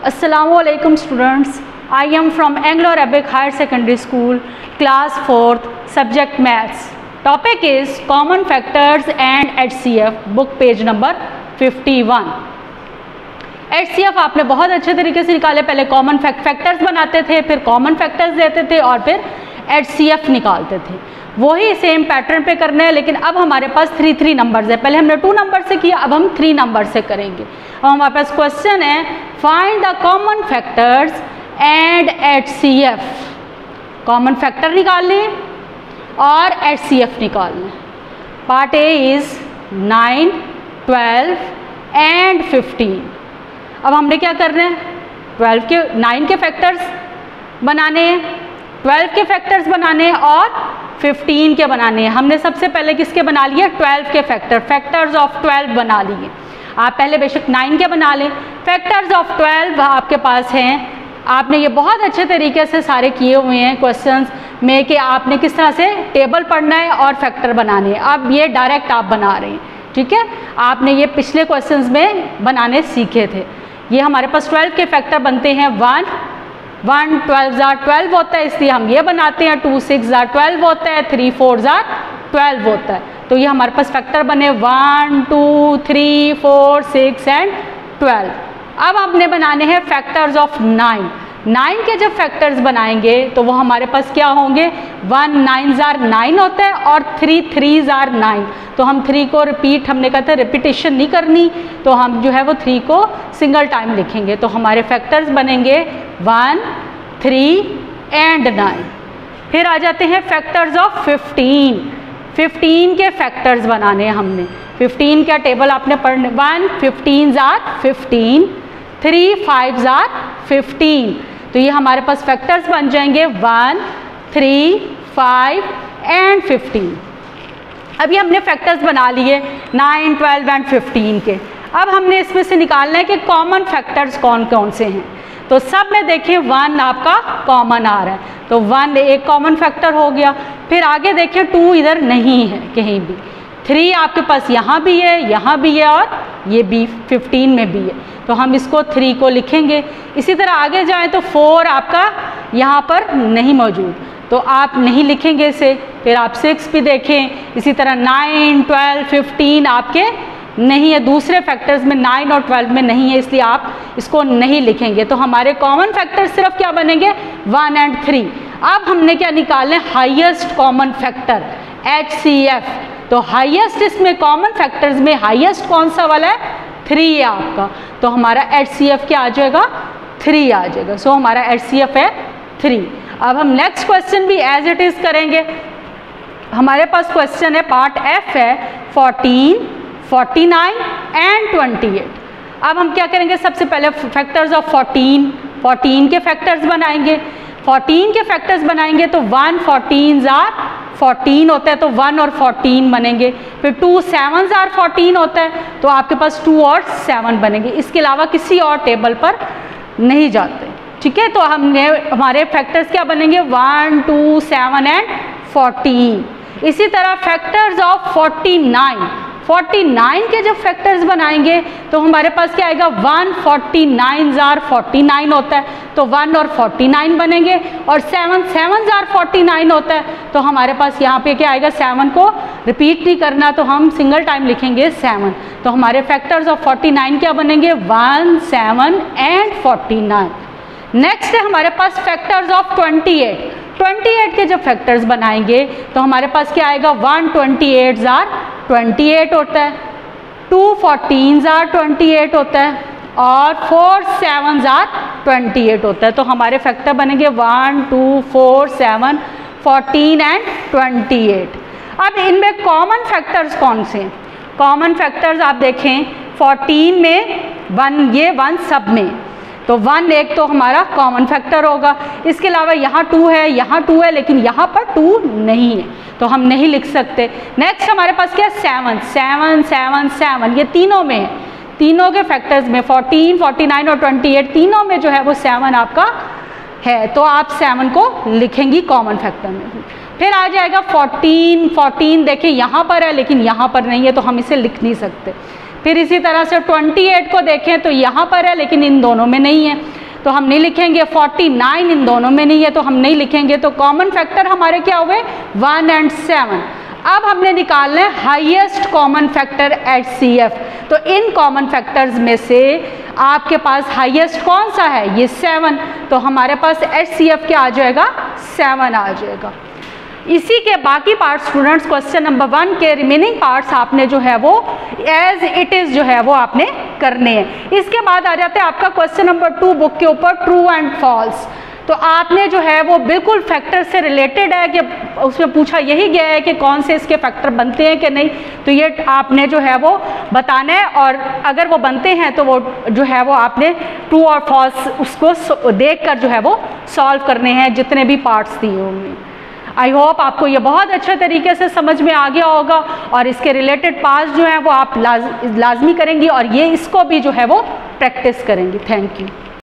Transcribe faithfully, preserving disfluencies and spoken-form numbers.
Assalamualaikum students, I am from Anglo-Arabic Higher Secondary School, class fourth, subject maths. Topic is common factors and H C F, book page number fifty-one. H C F आपने बहुत अच्छे तरीके से निकाले, पहले common factors बनाते थे, फिर कॉमन फैक्टर्स देते थे और फिर H C F निकालते थे. वही सेम पैटर्न पे करना है, लेकिन अब हमारे पास थ्री थ्री नंबर्स है. पहले हमने टू नंबर से किया, अब हम थ्री नंबर से करेंगे. अब हमारे पास क्वेश्चन है, find the common factors and H C F. Common factor निकाल लें और H C F निकाल लें. Part A is nine, twelve and fifteen. अब हमने क्या करना है, ट्वेल्व के नाइन के फैक्टर्स बनाने हैं, ट्वेल्व के फैक्टर्स बनाने हैं और फिफ्टीन के बनाने हैं. हमने सबसे पहले किसके बना लिए, ट्वेल्व के फैक्टर, फैक्टर्स ऑफ ट्वेल्व बना लिए. आप पहले बेशक नाइन के बना लें. फैक्टर्स ऑफ ट्वेल्व आपके पास हैं, आपने ये बहुत अच्छे तरीके से सारे किए हुए हैं क्वेश्चंस में कि आपने किस तरह से टेबल पढ़ना है और फैक्टर बनाने हैं. अब ये डायरेक्ट आप बना रहे हैं, ठीक है. आपने ये पिछले क्वेश्चंस में बनाने सीखे थे. ये हमारे पास ट्वेल्व के फैक्टर बनते हैं. वन वन ट्वेल्व ज़ार ट्वेल्व होता है, इसलिए हम ये बनाते हैं. टू सिक्स ज़ार ट्वेल्व होता है, थ्री फोर ज़ार ट्वेल्व होता है. तो ये हमारे पास फैक्टर बने one two three four six and twelve. अब हमने बनाने हैं फैक्टर्स ऑफ नाइन. नाइन के जब फैक्टर्स बनाएंगे तो वो हमारे पास क्या होंगे, वन नाइन ज़ार नाइन होता है और थ्री थ्री ज़ार नाइन. तो हम थ्री को रिपीट, हमने कहा था रिपीटेशन नहीं करनी, तो हम जो है वो थ्री को सिंगल टाइम लिखेंगे. तो हमारे फैक्टर्स बनेंगे वन, थ्री एंड नाइन. फिर आ जाते हैं फैक्टर्स ऑफ फिफ्टीन. फिफ्टीन के फैक्टर्स बनाने हैं हमने. फिफ्टीन का टेबल आपने पढ़ने, वन फिफ्टीन ज़ार फिफ्टीन, थ्री फाइव ज़ार फिफ्टीन. तो ये हमारे पास फैक्टर्स बन जाएंगे one, three, five and fifteen. अभी हमने फैक्टर्स बना लिए नाइन, ट्वेल्व एंड फिफ्टीन के. अब हमने इसमें से निकालना है कि कॉमन फैक्टर्स कौन कौन से हैं. तो सब में देखें वन आपका कॉमन आ रहा है, तो वन एक कॉमन फैक्टर हो गया. फिर आगे देखें टू इधर नहीं है कहीं भी. थ्री आपके पास यहाँ भी है, यहाँ भी है और ये भी फिफ्टीन में भी है, तो हम इसको थ्री को लिखेंगे. इसी तरह आगे जाएं तो फोर आपका यहाँ पर नहीं मौजूद, तो आप नहीं लिखेंगे इसे. फिर आप सिक्स भी देखें, इसी तरह नाइन, ट्वेल्व, फिफ्टीन आपके नहीं है, दूसरे फैक्टर्स में नाइन और ट्वेल्व में नहीं है, इसलिए आप इसको नहीं लिखेंगे. तो हमारे कॉमन फैक्टर सिर्फ क्या बनेंगे, वन एंड थ्री. अब हमने क्या निकालना है, highest common factor H C F. तो हाईएस्ट इसमें कॉमन फैक्टर्स में हाईएस्ट कौन सा वाला है, थ्री है आपका. तो हमारा H C F क्या आ जाएगा, थ्री आ जाएगा. सो so, हमारा H C F है थ्री. अब हम नेक्स्ट क्वेश्चन भी एज इट इज करेंगे. हमारे पास क्वेश्चन है, पार्ट F है, fourteen, forty nine and twenty eight. अब हम क्या करेंगे, सबसे पहले फैक्टर्स ऑफ फोर्टीन, फोर्टीन के फैक्टर्स बनाएंगे. फोर्टीन के फैक्टर्स बनाएंगे तो वन फोर्टीन ज़ार फोर्टीन होता है, तो वन और फोर्टीन बनेंगे. फिर टू सेवन ज़ार फोर्टीन होता है, तो आपके पास टू और सेवन बनेंगे. इसके अलावा किसी और टेबल पर नहीं जाते, ठीक है. तो हमने हमारे फैक्टर्स क्या बनेंगे, one, two, seven and fourteen. इसी तरह factors of forty nine, forty nine के जब फैक्टर्स बनाएंगे तो हमारे पास क्या आएगा, वन फोर्टी नाइन ज़ार फोर्टी नाइन होता है, तो वन और फोर्टी नाइन बनेंगे. और सेवन, सेवन ज़ार फोर्टी नाइन होता है, तो हमारे पास यहाँ पे क्या आएगा, सेवन को रिपीट नहीं करना, तो हम सिंगल टाइम लिखेंगे सेवन. तो हमारे फैक्टर्स ऑफ फोर्टी नाइन क्या बनेंगे, one, seven and forty nine. Next है हमारे पास factors of twenty eight. Twenty eight के जब फैक्टर्स बनाएंगे तो हमारे पास क्या आएगा, वन ट्वेंटी एट ज़ार ट्वेंटी एट होता है, टू फोर्टीन ज़ार ट्वेंटी एट होता है और फोर सेवन ज़ार ट्वेंटी एट होता है. तो हमारे फैक्टर बनेंगे one, two, four, seven, fourteen and twenty eight. अब इनमें कॉमन फैक्टर्स कौन से हैं, कॉमन फैक्टर्स आप देखें, फोर्टीन में वन, ये वन सब में, तो वन एक तो हमारा कॉमन फैक्टर होगा. इसके अलावा यहाँ टू है, यहाँ टू है, लेकिन यहाँ पर टू नहीं है, तो हम नहीं लिख सकते. नेक्स्ट हमारे पास क्या है, सेवन, सेवन, सेवन, सेवन, ये तीनों में है. तीनों के फैक्टर्स में फोर्टीन, फोर्टी नाइन और ट्वेंटी एट, तीनों में जो है वो सेवन आपका है, तो आप सेवन को लिखेंगी कॉमन फैक्टर में. फिर आ जाएगा फोर्टीन, फोर्टीन देखिए यहाँ पर है लेकिन यहाँ पर नहीं है, तो हम इसे लिख नहीं सकते. फिर इसी तरह से अट्ठाईस को देखें तो यहाँ पर है लेकिन इन दोनों में नहीं है, तो हम नहीं लिखेंगे। उनचास इन दोनों में नहीं है तो हम नहीं लिखेंगे। तो कॉमन फैक्टर हमारे क्या हुए, वन एंड सेवन। अब हमने निकालना है highest common factor H C F. तो इन कॉमन फैक्टर्स में से आपके पास हाईएस्ट कौन सा है, ये सेवन। तो हमारे पास एच सी एफ क्या आ जाएगा, सेवन आ जाएगा। इसी के बाकी parts students, question number one के रिमेनिंग पार्ट्स आपने जो है वो एज इट इज जो है वो आपने करने हैं। इसके बाद आ जाते हैं आपका क्वेश्चन नंबर टू बुक के ऊपर, ट्रू एंड फॉल्स। तो आपने जो है वो बिल्कुल फैक्टर से रिलेटेड है कि उसमें पूछा यही गया है कि कौन से इसके फैक्टर बनते हैं कि नहीं, तो ये आपने जो है वो बताना है। और अगर वो बनते हैं तो वो जो है वो आपने ट्रू और फॉल्स उसको देखकर जो है वो सॉल्व करने हैं, जितने भी पार्ट्स दिए होंगे। आई होप आपको ये बहुत अच्छे तरीके से समझ में आ गया होगा और इसके रिलेटेड पार्ट्स जो हैं वो आप लाज, लाजमी करेंगी और ये इसको भी जो है वो प्रैक्टिस करेंगी। Thank you.